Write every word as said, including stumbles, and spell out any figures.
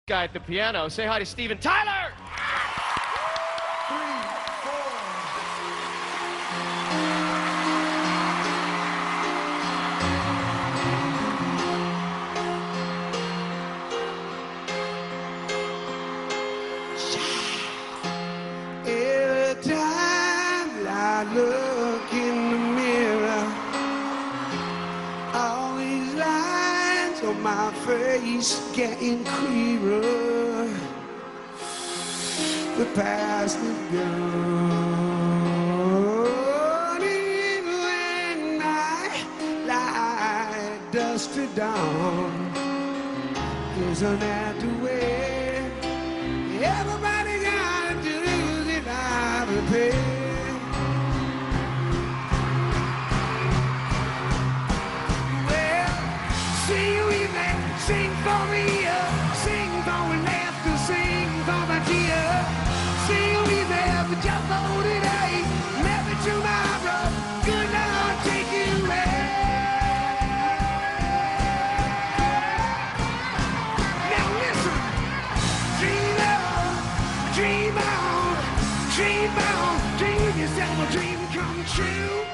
Guy at the piano. Say hi to Steven Tyler! Three, four. Every time I look in the mirror, all these lines on my face getting clearer. The past is gone, even when I lie dusk to dawn. Isn't that the way everybody gotta do it? I prepare. Well, sing with me, sing for me, uh, sing for my laughter, sing for my tears. Sing with me, but just for today, never tomorrow. Good Lord, take you away. Now listen, dream on, dream on, dream on, dream yourself a dream come true.